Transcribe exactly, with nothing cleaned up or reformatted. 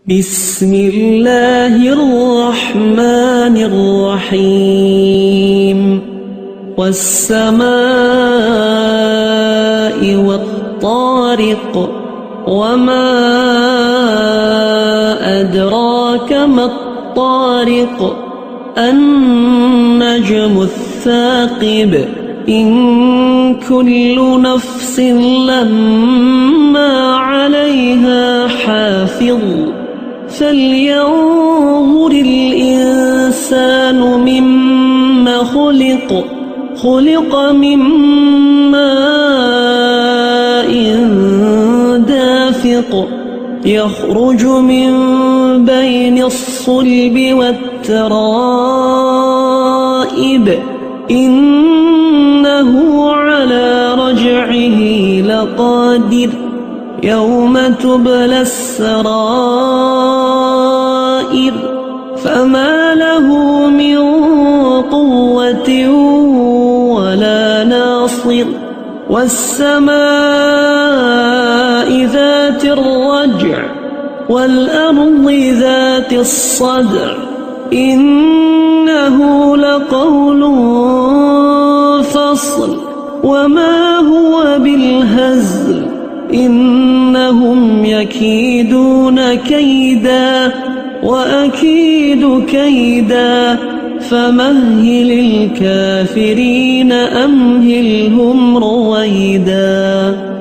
بسم الله الرحمن الرحيم والسماء والطارق وما أدراك ما الطارق النجم الثاقب إن كل نفس لما عليها حافظ فلينظر الإنسان مما خلق خلق من ماء دافق يخرج من بين الصلب والترائب إنه على رجعه لقادر يوم تبلى السرائر فما له من قوة ولا ناصر والسماء ذات الرجع والأرض ذات الصدع إنه لقول فصل وما هو بالهزل إنهم يكيدون كيدا وأكيد كيدا فمهل الكافرين أمهلهم رويدا.